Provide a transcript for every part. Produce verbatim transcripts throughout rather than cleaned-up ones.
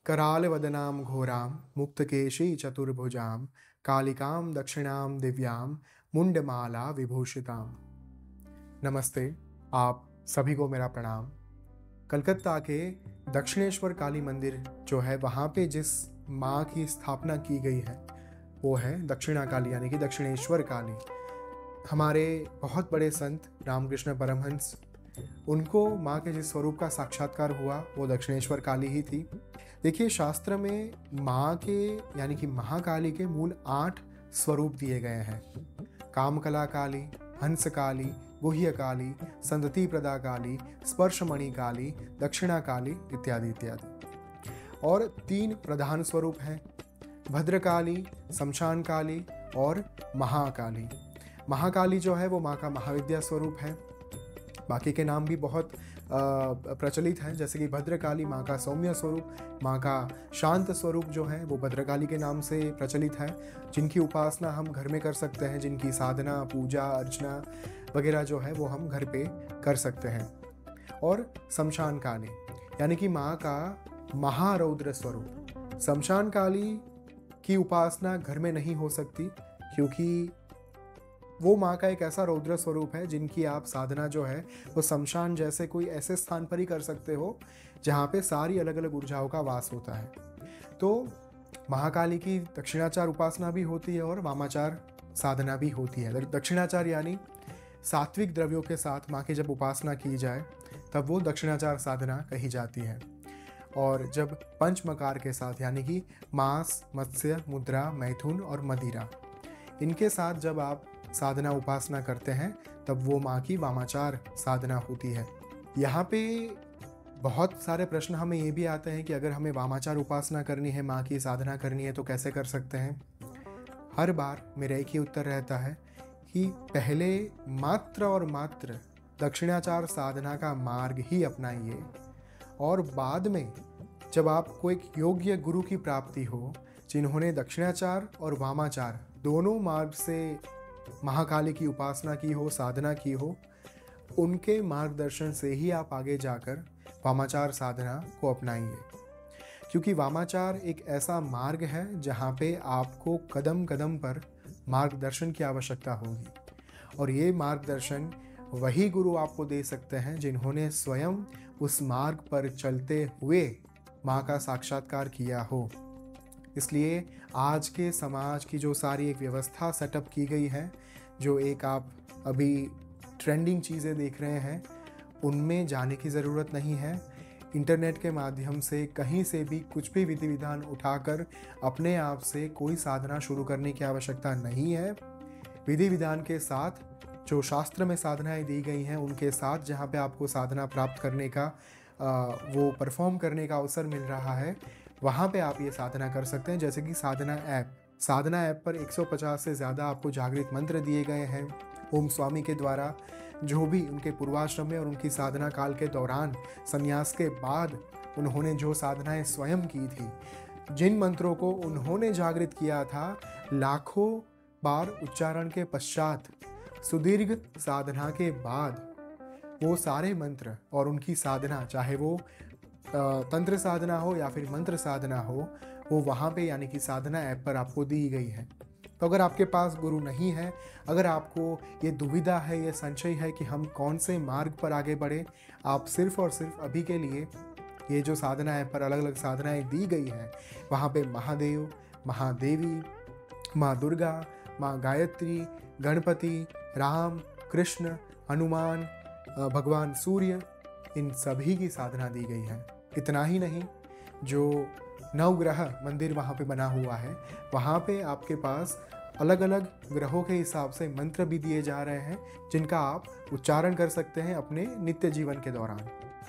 करालवदनां घोरां मुक्तकेशी चतुर्भुजां कालिकां दक्षिणां दिव्यां मुंडमाला विभूषितां। नमस्ते, आप सभी को मेरा प्रणाम। कलकत्ता के दक्षिणेश्वर काली मंदिर जो है, वहाँ पे जिस माँ की स्थापना की गई है वो है दक्षिणा काली, यानी कि दक्षिणेश्वर काली। हमारे बहुत बड़े संत रामकृष्ण परमहंस, उनको माँ के जिस स्वरूप का साक्षात्कार हुआ वो दक्षिणेश्वर काली ही थी। देखिए, शास्त्र में माँ के यानी कि महाकाली के मूल आठ स्वरूप दिए गए हैं। कामकला काली, हंस काली, गुह्य काली, संतति प्रदा काली, स्पर्शमणि काली, दक्षिणा काली इत्यादि इत्यादि। और तीन प्रधान स्वरूप हैं, भद्रकाली, शमशान काली और महाकाली। महाकाली जो है वो माँ का महाविद्या स्वरूप है। बाकी के नाम भी बहुत प्रचलित हैं, जैसे कि भद्रकाली माँ का सौम्य स्वरूप, माँ का शांत स्वरूप जो है वो भद्रकाली के नाम से प्रचलित है, जिनकी उपासना हम घर में कर सकते हैं, जिनकी साधना, पूजा अर्चना वगैरह जो है वो हम घर पे कर सकते हैं। और शमशान काली यानी कि माँ का महारौद्र स्वरूप। शमशान काली की उपासना घर में नहीं हो सकती, क्योंकि वो माँ का एक ऐसा रौद्र स्वरूप है जिनकी आप साधना जो है वो शमशान जैसे कोई ऐसे स्थान पर ही कर सकते हो जहाँ पे सारी अलग अलग ऊर्जाओं का वास होता है। तो महाकाली की दक्षिणाचार उपासना भी होती है और वामाचार साधना भी होती है। दक्षिणाचार यानी सात्विक द्रव्यों के साथ माँ की जब उपासना की जाए तब वो दक्षिणाचार साधना कही जाती है। और जब पंचमकार के साथ यानी कि मांस, मत्स्य, मुद्रा, मैथुन और मदिरा, इनके साथ जब आप साधना उपासना करते हैं तब वो माँ की वामाचार साधना होती है। यहाँ पे बहुत सारे प्रश्न हमें ये भी आते हैं कि अगर हमें वामाचार उपासना करनी है, माँ की साधना करनी है, तो कैसे कर सकते हैं। हर बार मेरा एक ही उत्तर रहता है कि पहले मात्र और मात्र दक्षिणाचार साधना का मार्ग ही अपनाइए, और बाद में जब आपको एक योग्य गुरु की प्राप्ति हो जिन्होंने दक्षिणाचार और वामाचार दोनों मार्ग से महाकाली की उपासना की हो, साधना की हो, उनके मार्गदर्शन से ही आप आगे जाकर वामाचार साधना को अपनाइए। क्योंकि वामाचार एक ऐसा मार्ग है जहाँ पे आपको कदम कदम पर मार्गदर्शन की आवश्यकता होगी, और ये मार्गदर्शन वही गुरु आपको दे सकते हैं जिन्होंने स्वयं उस मार्ग पर चलते हुए माँ का साक्षात्कार किया हो। इसलिए आज के समाज की जो सारी एक व्यवस्था सेटअप की गई है, जो एक आप अभी ट्रेंडिंग चीज़ें देख रहे हैं, उनमें जाने की ज़रूरत नहीं है। इंटरनेट के माध्यम से कहीं से भी कुछ भी विधि विधान उठाकर अपने आप से कोई साधना शुरू करने की आवश्यकता नहीं है। विधि विधान के साथ जो शास्त्र में साधनाएं दी गई हैं, उनके साथ जहाँ पे आपको साधना प्राप्त करने का आ, वो परफॉर्म करने का अवसर मिल रहा है, वहाँ पे आप ये साधना कर सकते हैं। जैसे कि साधना ऐप साधना ऐप पर एक सौ पचास से ज़्यादा आपको जागृत मंत्र दिए गए हैं ओम स्वामी के द्वारा, जो भी उनके पूर्वाश्रम में और उनकी साधना काल के दौरान संन्यास के बाद उन्होंने जो साधनाएं स्वयं की थी, जिन मंत्रों को उन्होंने जागृत किया था, लाखों बार उच्चारण के पश्चात सुदीर्घ साधना के बाद वो सारे मंत्र और उनकी साधना, चाहे वो तंत्र साधना हो या फिर मंत्र साधना हो, वो वहाँ पे यानी कि साधना ऐप पर आपको दी गई है। तो अगर आपके पास गुरु नहीं है, अगर आपको ये दुविधा है, ये संशय है कि हम कौन से मार्ग पर आगे बढ़े, आप सिर्फ और सिर्फ अभी के लिए ये जो साधना ऐप पर अलग अलग साधनाएं दी गई हैं, वहाँ पे महादेव, महादेवी, माँ दुर्गा, माँ गायत्री, गणपति, राम, कृष्ण, हनुमान, भगवान सूर्य, इन सभी की साधना दी गई है। इतना ही नहीं, जो नवग्रह मंदिर वहाँ पे बना हुआ है, वहाँ पे आपके पास अलग अलग ग्रहों के हिसाब से मंत्र भी दिए जा रहे हैं, जिनका आप उच्चारण कर सकते हैं अपने नित्य जीवन के दौरान।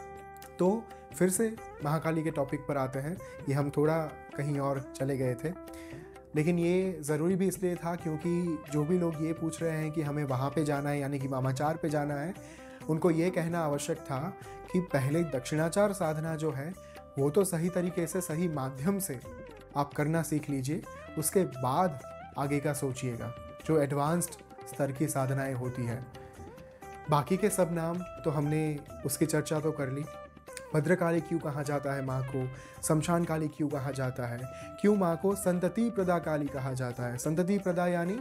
तो फिर से महाकाली के टॉपिक पर आते हैं। ये हम थोड़ा कहीं और चले गए थे, लेकिन ये ज़रूरी भी इसलिए था क्योंकि जो भी लोग ये पूछ रहे हैं कि हमें वहाँ पे जाना है यानी कि वामाचार पे जाना है, उनको ये कहना आवश्यक था कि पहले दक्षिणाचार साधना जो है वो तो सही तरीके से, सही माध्यम से आप करना सीख लीजिए, उसके बाद आगे का सोचिएगा, जो एडवांस्ड स्तर की साधनाएं होती है। बाकी के सब नाम तो हमने उसकी चर्चा तो कर ली, भद्रकाली क्यों कहा जाता है माँ को, शमशान काली क्यों कहा जाता है, क्यों माँ को संतति प्रदा काली कहा जाता है। संतति प्रदा यानी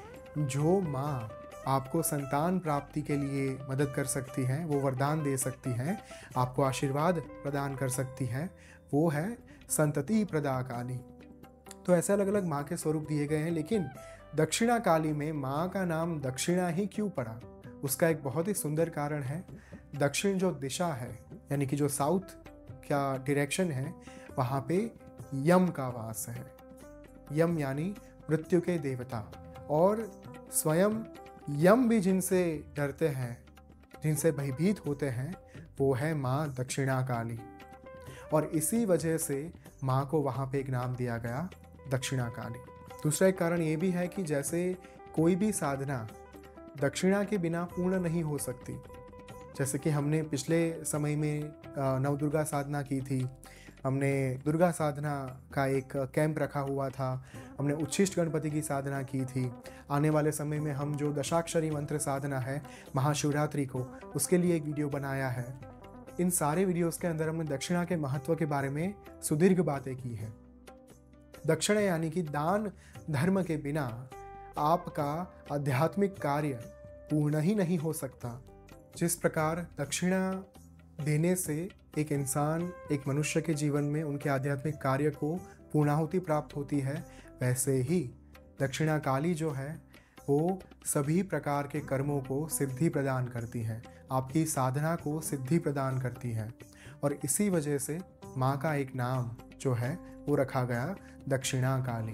जो माँ आपको संतान प्राप्ति के लिए मदद कर सकती हैं, वो वरदान दे सकती हैं, आपको आशीर्वाद प्रदान कर सकती हैं, वो है संतति प्रदा काली। तो ऐसे अलग अलग माँ के स्वरूप दिए गए हैं, लेकिन दक्षिणा काली में माँ का नाम दक्षिणा ही क्यों पड़ा, उसका एक बहुत ही सुंदर कारण है। दक्षिण जो दिशा है, यानी कि जो साउथ का डायरेक्शन है, वहाँ पे यम का वास है। यम यानी मृत्यु के देवता, और स्वयं यम भी जिनसे डरते हैं, जिनसे भयभीत होते हैं, वो है माँ दक्षिणा काली। और इसी वजह से माँ को वहाँ पे एक नाम दिया गया दक्षिणा काली। दूसरा एक कारण ये भी है कि जैसे कोई भी साधना दक्षिणा के बिना पूर्ण नहीं हो सकती। जैसे कि हमने पिछले समय में नवदुर्गा साधना की थी, हमने दुर्गा साधना का एक कैंप रखा हुआ था, हमने उच्छिष्ट गणपति की साधना की थी। आने वाले समय में हम जो दशाक्षरी मंत्र साधना है महाशिवरात्रि को, उसके लिए एक वीडियो बनाया है। इन सारे वीडियोस के अंदर हमने दक्षिणा के महत्व के बारे में सुदीर्घ बातें की हैं। दक्षिणा यानी कि दान धर्म के बिना आपका आध्यात्मिक कार्य पूर्ण ही नहीं हो सकता। जिस प्रकार दक्षिणा देने से एक इंसान, एक मनुष्य के जीवन में उनके आध्यात्मिक कार्य को पूर्णाहुति प्राप्त होती है, वैसे ही दक्षिणा काली जो है वो सभी प्रकार के कर्मों को सिद्धि प्रदान करती है, आपकी साधना को सिद्धि प्रदान करती है। और इसी वजह से माँ का एक नाम जो है वो रखा गया दक्षिणा काली।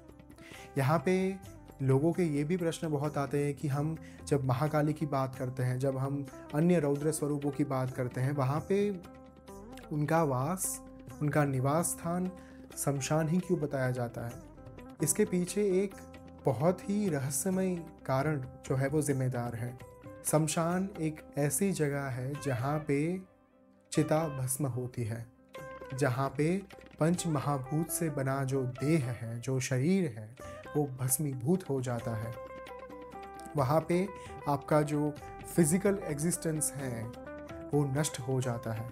यहाँ पे लोगों के ये भी प्रश्न बहुत आते हैं कि हम जब महाकाली की बात करते हैं, जब हम अन्य रौद्र स्वरूपों की बात करते हैं, वहाँ पे उनका वास, उनका निवास स्थान शमशान ही क्यों बताया जाता है। इसके पीछे एक बहुत ही रहस्यमय कारण जो है वो जिम्मेदार है। शमशान एक ऐसी जगह है जहाँ पे चिता भस्म होती है, जहाँ पे पंच महाभूत से बना जो देह है, जो शरीर है, वो भस्मीभूत हो जाता है। वहाँ पे आपका जो फिजिकल एग्जिस्टेंस है वो नष्ट हो जाता है।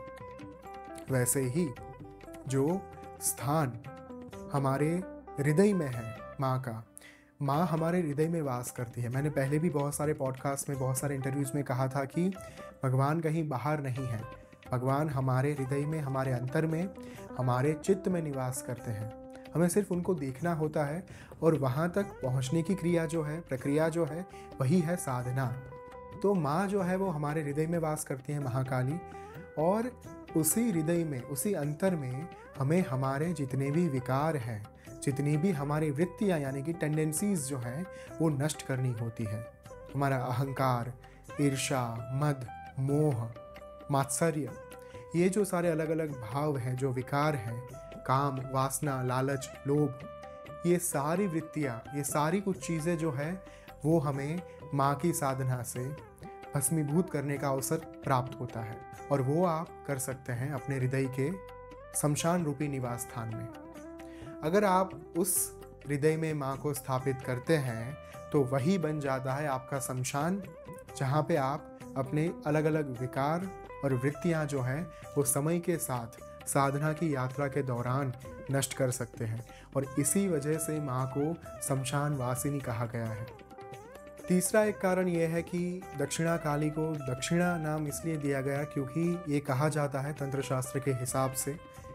वैसे ही जो स्थान हमारे हृदय में है माँ का, माँ हमारे हृदय में वास करती है। मैंने पहले भी बहुत सारे पॉडकास्ट में, बहुत सारे इंटरव्यूज़ में कहा था कि भगवान कहीं बाहर नहीं है, भगवान हमारे हृदय में, हमारे अंतर में, हमारे चित्त में निवास करते हैं। हमें सिर्फ उनको देखना होता है, और वहाँ तक पहुँचने की क्रिया जो है, प्रक्रिया जो है, वही है साधना। तो माँ जो है वो हमारे हृदय में वास करती है, महाकाली, और उसी हृदय में, उसी अंतर में हमें हमारे जितने भी विकार हैं, जितनी भी हमारी वृत्तियाँ यानी कि टेंडेंसीज जो हैं वो नष्ट करनी होती है। हमारा अहंकार, ईर्ष्या, मद, मोह, मात्सर्य, ये जो सारे अलग अलग भाव हैं, जो विकार हैं, काम, वासना, लालच, लोभ, ये सारी वृत्तियाँ, ये सारी कुछ चीज़ें जो है वो हमें माँ की साधना से भस्मीभूत करने का अवसर प्राप्त होता है। और वो आप कर सकते हैं अपने हृदय के शमशान रूपी निवास स्थान में। अगर आप उस हृदय में माँ को स्थापित करते हैं तो वही बन जाता है आपका शमशान, जहाँ पे आप अपने अलग अलग विकार और वृत्तियाँ जो हैं वो समय के साथ साधना की यात्रा के दौरान नष्ट कर सकते हैं। और इसी वजह से माँ को शमशान वासिनी कहा गया है। तीसरा एक कारण यह है कि दक्षिणा काली को दक्षिणा नाम इसलिए दिया गया क्योंकि ये कहा जाता है तंत्र शास्त्र के हिसाब से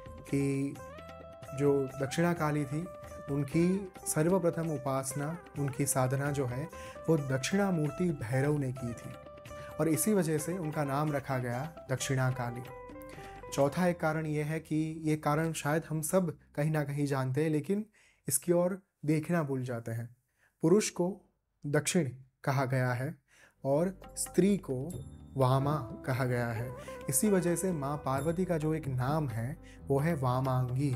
कि जो दक्षिणा काली थी, उनकी सर्वप्रथम उपासना, उनकी साधना जो है वो दक्षिणा मूर्ति भैरव ने की थी, और इसी वजह से उनका नाम रखा गया दक्षिणा काली। चौथा एक कारण ये है कि ये कारण शायद हम सब कहीं ना कहीं जानते हैं, लेकिन इसकी ओर देखना भूल जाते हैं। पुरुष को दक्षिण कहा गया है और स्त्री को वामा कहा गया है। इसी वजह से माँ पार्वती का जो एक नाम है वो है वामांगी।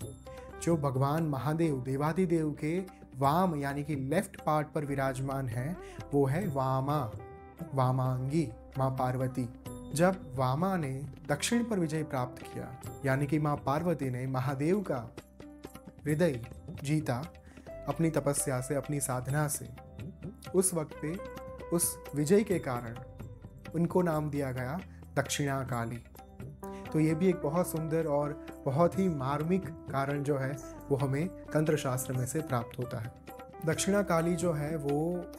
जो भगवान महादेव, देवादिदेव के वाम यानी कि लेफ्ट पार्ट पर विराजमान है वो है वामा, वामांगी माँ पार्वती। जब वामा ने दक्षिण पर विजय प्राप्त किया, यानी कि माँ पार्वती ने महादेव का हृदय जीता अपनी तपस्या से, अपनी साधना से, उस वक्त पे उस विजय के कारण उनको नाम दिया गया दक्षिणा काली। तो ये भी एक बहुत सुंदर और बहुत ही मार्मिक कारण जो है वो हमें तंत्र शास्त्र में से प्राप्त होता है। दक्षिणा काली जो है वो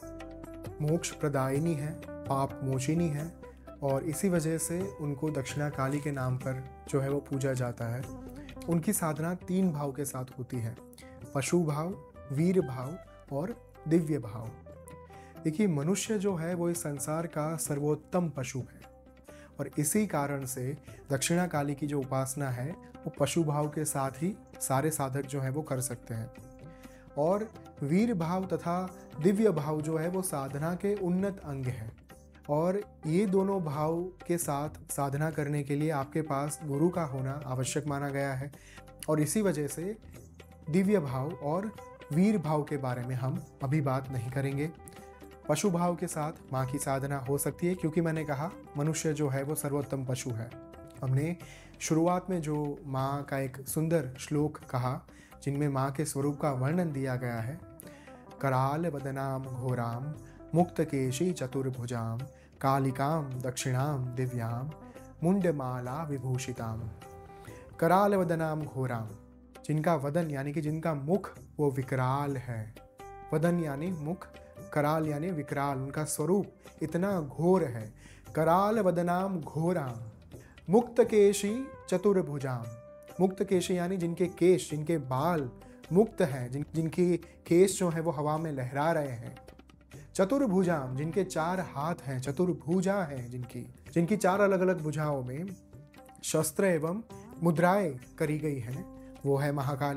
मोक्ष प्रदायिनी है, पाप मोचिनी है, और इसी वजह से उनको दक्षिणा काली के नाम पर जो है वो पूजा जाता है। उनकी साधना तीन भाव के साथ होती है, पशु भाव, वीर भाव और दिव्य भाव। देखिए, मनुष्य जो है वो इस संसार का सर्वोत्तम पशु है, और इसी कारण से दक्षिणा काली की जो उपासना है वो पशु भाव के साथ ही सारे साधक जो है वो कर सकते हैं। और वीर भाव तथा दिव्य भाव जो है वो साधना के उन्नत अंग हैं, और ये दोनों भाव के साथ साधना करने के लिए आपके पास गुरु का होना आवश्यक माना गया है। और इसी वजह से दिव्य भाव और वीर भाव के बारे में हम अभी बात नहीं करेंगे। पशु भाव के साथ माँ की साधना हो सकती है, क्योंकि मैंने कहा मनुष्य जो है वो सर्वोत्तम पशु है। हमने शुरुआत में जो माँ का एक सुंदर श्लोक कहा जिनमें माँ के स्वरूप का वर्णन दिया गया है, कराल वदनाम घोराम मुक्तकेशी चतुर्भुजाम कालिकाम दक्षिणाम दिव्याम मुंडमाला विभूषिताम। कराल वदनाम घोराम, जिनका वदन यानी कि जिनका मुख वो विकराल है। वदन यानी मुख, कराल यानी विकराल, उनका स्वरूप इतना घोर है। कराल वदनाम घोराम मुक्तकेशी चतुर्भुजाम। मुक्तकेशी यानी जिनके केश, जिनके बाल मुक्त हैं, जिन जिनके केश जो है वो हवा में लहरा रहे हैं। चतुर्भुजाम, जिनके चार हाथ हैं, चतुर्भुजा हैं जिनकी जिनकी चार अलग अलग भुजाओं में शस्त्र एवं मुद्राएं करी गई हैं, वो है महाकाली।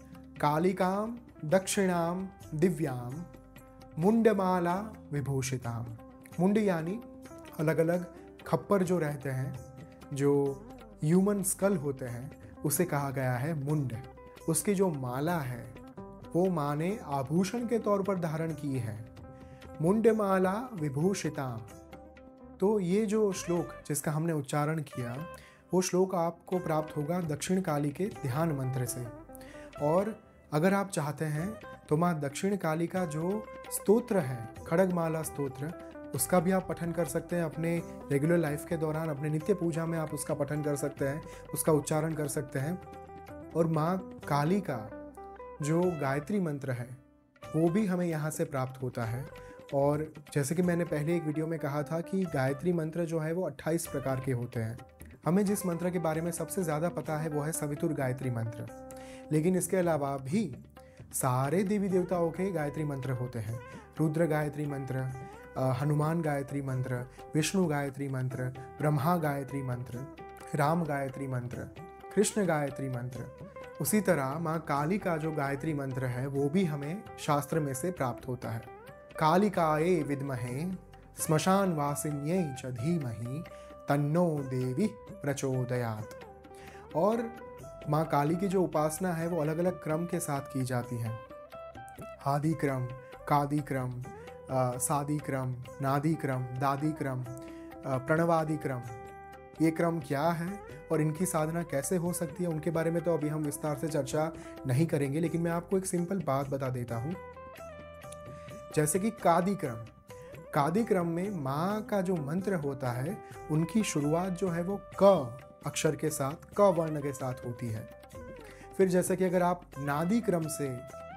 कालिकाम दक्षिणाम दिव्याम मुंडमाला विभूषिताम। मुंड यानी अलग अलग खप्पर जो रहते हैं, जो ह्यूमन स्कल होते हैं, उसे कहा गया है मुंड। उसकी जो माला है वो माँ ने आभूषण के तौर पर धारण की है, मुंडमाला विभूषिताम। तो ये जो श्लोक जिसका हमने उच्चारण किया वो श्लोक आपको प्राप्त होगा दक्षिण काली के ध्यान मंत्र से। और अगर आप चाहते हैं तो माँ दक्षिण काली का जो स्तोत्र है, खड़गमाला स्तोत्र, उसका भी आप पठन कर सकते हैं अपने रेगुलर लाइफ के दौरान। अपने नित्य पूजा में आप उसका पठन कर सकते हैं, उसका उच्चारण कर सकते हैं। और माँ काली का जो गायत्री मंत्र है वो भी हमें यहाँ से प्राप्त होता है। और जैसे कि मैंने पहले एक वीडियो में कहा था कि गायत्री मंत्र जो है वो अट्ठाईस प्रकार के होते हैं। हमें जिस मंत्र के बारे में सबसे ज़्यादा पता है वो है सवितुर गायत्री मंत्र, लेकिन इसके अलावा भी सारे देवी देवताओं के गायत्री मंत्र होते हैं। रुद्र गायत्री मंत्र, हनुमान गायत्री मंत्र, विष्णु गायत्री मंत्र, ब्रह्मा गायत्री मंत्र, राम गायत्री मंत्र, कृष्ण गायत्री मंत्र। उसी तरह माँ काली का जो गायत्री मंत्र है वो भी हमें शास्त्र में से प्राप्त होता है। कालिकाये विद्महे श्मशान वासिन्यै च धीमहि तन्नो देवी प्रचोदयात्। और माँ काली की जो उपासना है वो अलग अलग क्रम के साथ की जाती है। आदि क्रम, कादि क्रम, सादी क्रम, नादी क्रम, दादी क्रम, प्रणवादि क्रम। ये क्रम क्या है और इनकी साधना कैसे हो सकती है उनके बारे में तो अभी हम विस्तार से चर्चा नहीं करेंगे, लेकिन मैं आपको एक सिंपल बात बता देता हूँ। जैसे कि कादि क्रम, कादि क्रम में माँ का जो मंत्र होता है उनकी शुरुआत जो है वो क अक्षर के साथ, क वर्ण के साथ होती है। फिर जैसे कि अगर आप नादी क्रम से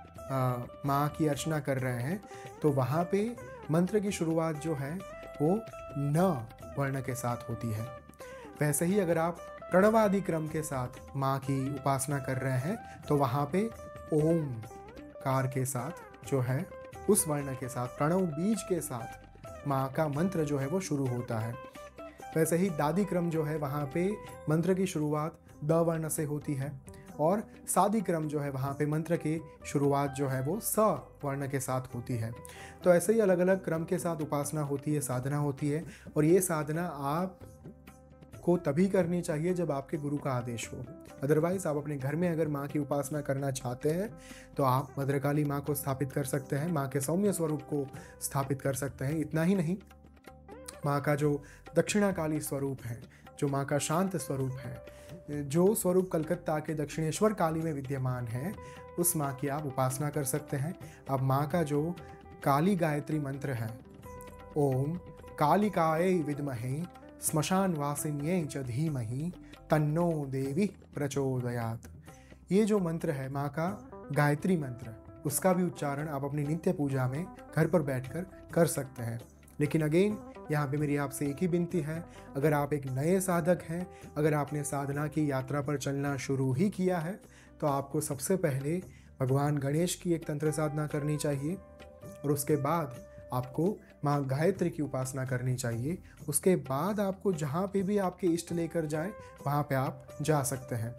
माँ की अर्चना कर रहे हैं तो वहाँ पे मंत्र की शुरुआत जो है वो न वर्ण के साथ होती है। वैसे ही अगर आप प्रणवादि क्रम के साथ माँ की उपासना कर रहे हैं तो वहाँ पे ओम कार के साथ जो है उस वर्ण के साथ, प्रणव बीज के साथ माँ का मंत्र जो है वो शुरू होता है। वैसे ही दादी क्रम जो है वहाँ पे मंत्र की शुरुआत द वर्ण से होती है, और सादी क्रम जो है वहाँ पे मंत्र की शुरुआत जो है वो स वर्ण के साथ होती है। तो ऐसे ही अलग अलग क्रम के साथ उपासना होती है, साधना होती है। और ये साधना आप को तभी करनी चाहिए जब आपके गुरु का आदेश हो। अदरवाइज आप अपने घर में अगर माँ की उपासना करना चाहते हैं तो आप भद्रकाली माँ को स्थापित कर सकते हैं, माँ के सौम्य स्वरूप को स्थापित कर सकते हैं। इतना ही नहीं, माँ का जो दक्षिणा काली स्वरूप है, जो माँ का शांत स्वरूप है, जो स्वरूप कलकत्ता के दक्षिणेश्वर काली में विद्यमान है, उस माँ की आप उपासना कर सकते हैं। अब माँ का जो काली गायत्री मंत्र है, ओम कालिकायै विद्महे श्मशान वासिन्यै च धीमहि तन्नो देवी प्रचोदयात्। ये जो मंत्र है माँ का गायत्री मंत्र, उसका भी उच्चारण आप अपनी नित्य पूजा में घर पर बैठकर कर सकते हैं। लेकिन अगेन यहाँ पे मेरी आपसे एक ही विनती है, अगर आप एक नए साधक हैं, अगर आपने साधना की यात्रा पर चलना शुरू ही किया है, तो आपको सबसे पहले भगवान गणेश की एक तंत्र साधना करनी चाहिए और उसके बाद आपको माँ गायत्री की उपासना करनी चाहिए। उसके बाद आपको जहाँ पे भी आपके इष्ट लेकर जाए वहाँ पे आप जा सकते हैं।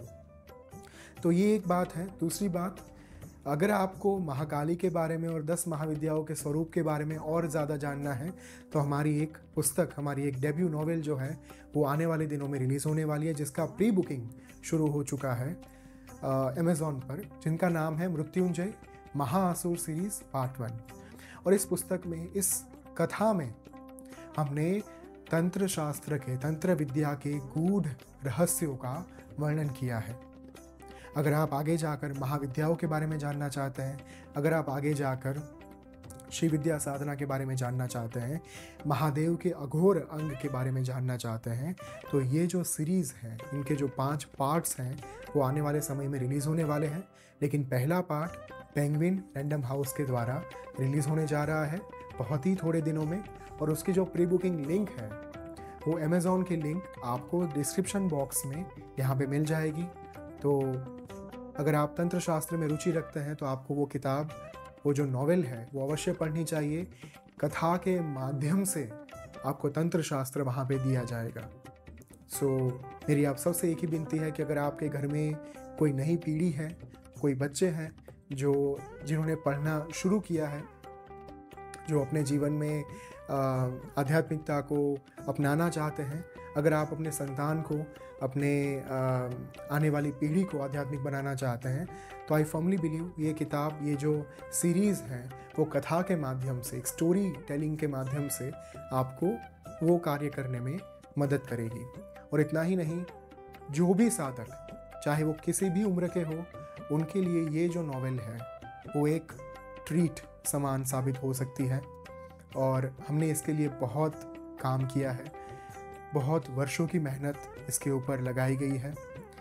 तो ये एक बात है। दूसरी बात, अगर आपको महाकाली के बारे में और दस महाविद्याओं के स्वरूप के बारे में और ज़्यादा जानना है तो हमारी एक पुस्तक, हमारी एक डेब्यू नॉवेल जो है वो आने वाले दिनों में रिलीज़ होने वाली है, जिसका प्री बुकिंग शुरू हो चुका है अमेज़ॉन पर, जिनका नाम है Mrityunjay Mahaasur series part one. और इस पुस्तक में, इस कथा में हमने तंत्र शास्त्र के, तंत्र विद्या के गूढ़ रहस्यों का वर्णन किया है। अगर आप आगे जाकर महाविद्याओं के बारे में जानना चाहते हैं, अगर आप आगे जाकर श्री विद्या साधना के बारे में जानना चाहते हैं, महादेव के अघोर अंग के बारे में जानना चाहते हैं, तो ये जो सीरीज़ है, इनके जो पांच पार्ट्स हैं वो आने वाले समय में रिलीज़ होने वाले हैं। लेकिन पहला पार्ट पेंगुइन रैंडम हाउस के द्वारा रिलीज़ होने जा रहा है बहुत ही थोड़े दिनों में, और उसकी जो प्री बुकिंग लिंक है वो अमेज़ॉन की लिंक आपको डिस्क्रिप्शन बॉक्स में यहाँ पे मिल जाएगी। तो अगर आप तंत्र शास्त्र में रुचि रखते हैं तो आपको वो किताब, वो जो नॉवेल है वो अवश्य पढ़नी चाहिए। कथा के माध्यम से आपको तंत्र शास्त्र वहाँ पे दिया जाएगा। सो so, मेरी आप सबसे एक ही विनती है कि अगर आपके घर में कोई नई पीढ़ी है, कोई बच्चे हैं जो जिन्होंने पढ़ना शुरू किया है, जो अपने जीवन में आध्यात्मिकता को अपनाना चाहते हैं, अगर आप अपने संतान को, अपने आ, आने वाली पीढ़ी को आध्यात्मिक बनाना चाहते हैं, तो आई फर्मली बिलीव ये किताब, ये जो सीरीज़ है वो कथा के माध्यम से, एक स्टोरी टेलिंग के माध्यम से आपको वो कार्य करने में मदद करेगी। और इतना ही नहीं, जो भी साधक, चाहे वो किसी भी उम्र के हो, उनके लिए ये जो नॉवेल है वो एक ट्रीट समान साबित हो सकती है। और हमने इसके लिए बहुत काम किया है, बहुत वर्षों की मेहनत इसके ऊपर लगाई गई है।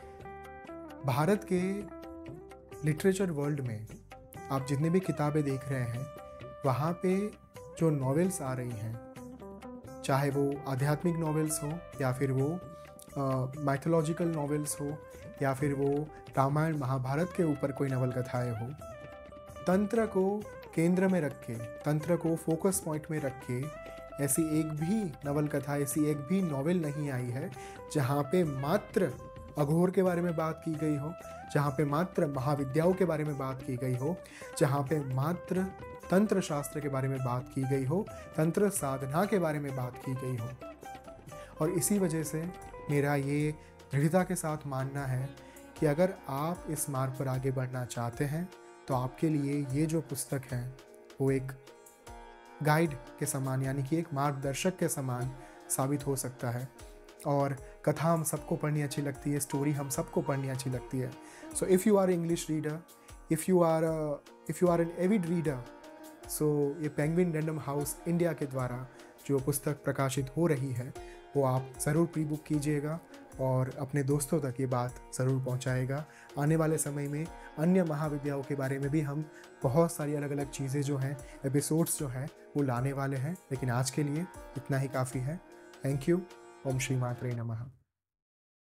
भारत के लिटरेचर वर्ल्ड में आप जितने भी किताबें देख रहे हैं, वहाँ पे जो नॉवेल्स आ रही हैं, चाहे वो आध्यात्मिक नॉवेल्स हो या फिर वो माइथोलॉजिकल नॉवेल्स हो या फिर वो रामायण महाभारत के ऊपर कोई नवल कथाएँ हो, तंत्र को केंद्र में रख के, तंत्र को फोकस पॉइंट में रख के ऐसी एक भी नवल कथा, ऐसी एक भी नॉवेल नहीं आई है जहाँ पे मात्र अघोर के बारे में बात की गई हो, जहाँ पे मात्र महाविद्याओं के बारे में बात की गई हो, जहाँ पे मात्र तंत्र शास्त्र के बारे में बात की गई हो, तंत्र साधना के बारे में बात की गई हो। और इसी वजह से मेरा ये दृढ़ता के साथ मानना है कि अगर आप इस मार्ग पर आगे बढ़ना चाहते हैं तो आपके लिए ये जो पुस्तक है वो एक गाइड के समान, यानी कि एक मार्गदर्शक के समान साबित हो सकता है। और कथा हम सबको पढ़नी अच्छी लगती है, स्टोरी हम सबको पढ़नी अच्छी लगती है। So if you are English reader, if you are if you are an avid reader, so ये पेंगुइन रैंडम हाउस इंडिया के द्वारा जो पुस्तक प्रकाशित हो रही है वो आप ज़रूर प्री बुक कीजिएगा और अपने दोस्तों तक ये बात ज़रूर पहुंचाएगा। आने वाले समय में अन्य महाविद्याओं के बारे में भी हम बहुत सारी अलग अलग चीज़ें जो हैं, एपिसोड्स जो हैं वो लाने वाले हैं, लेकिन आज के लिए इतना ही काफ़ी है। Thank you. ओम श्री मात्रे नमः।